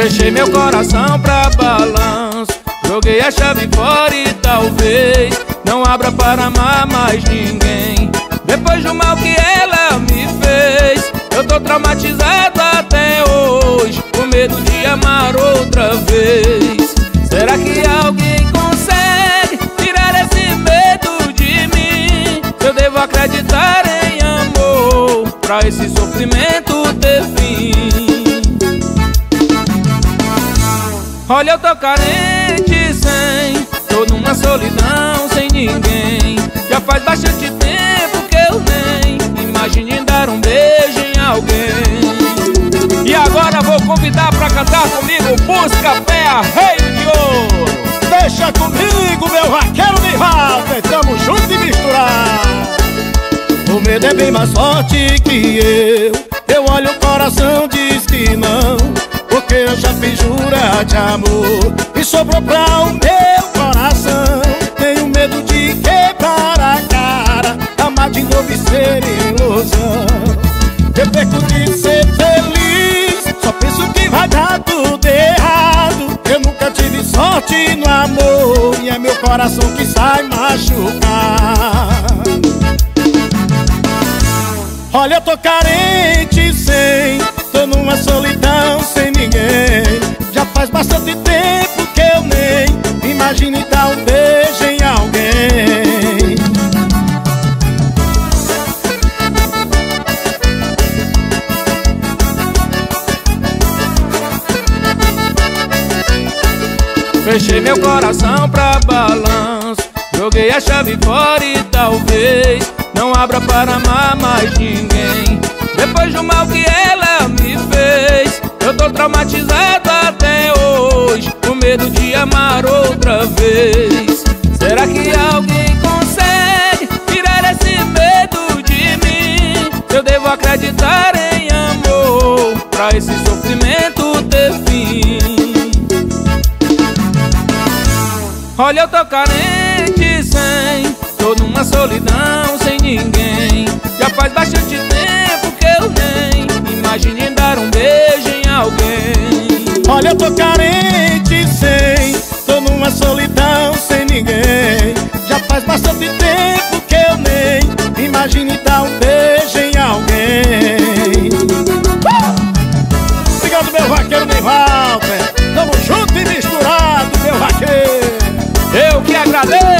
Fechei meu coração pra balanço, joguei a chave fora e talvez não abra para amar mais ninguém. Depois do mal que ela me fez, eu tô traumatizado até hoje, com medo de amar outra vez. Será que alguém consegue tirar esse medo de mim? Eu devo acreditar em amor pra esse sofrimento ter fim. Olha, eu tô carente sem, tô numa solidão sem ninguém. Já faz bastante tempo que eu nem imagine dar um beijo em alguém. E agora vou convidar pra cantar comigo Busca-Pé, Rei de Ouro. Deixa comigo, meu vaqueiro Nivaldo, tamo junto e misturado. O medo é bem mais forte que eu olho o coração, diz que não, porque eu já fiz jura de amor e sobrou pra o meu coração. Tenho medo de quebrar a cara, amar de novo e ser ilusão. Eu perco de ser feliz, só penso que vai dar tudo errado. Eu nunca tive sorte no amor e é meu coração que sai machucar. Olha, eu tô carente sem, tô numa solidão sem ninguém. Já faz bastante tempo que eu nem imagine dar um beijo em alguém. Fechei meu coração pra balanço, joguei a chave fora e talvez não abra para amar mais ninguém. Depois do mal que ela me fez, eu tô traumatizado até hoje, com medo de amar outra vez. Será que alguém consegue tirar esse medo de mim? Eu devo acreditar em amor pra esse sofrimento ter fim. Olha, eu tô carente sem, tô numa solidão sem ninguém. Já faz bastante tempo que eu nem imagine dar um beijo em alguém. Olha, eu tô carente sem, tô numa solidão sem ninguém. Já faz bastante tempo que eu nem imagine dar um beijo em alguém. Obrigado, meu vaqueiro Nivaldo, tamo junto e misturado, meu vaqueiro. Eu que agradeço.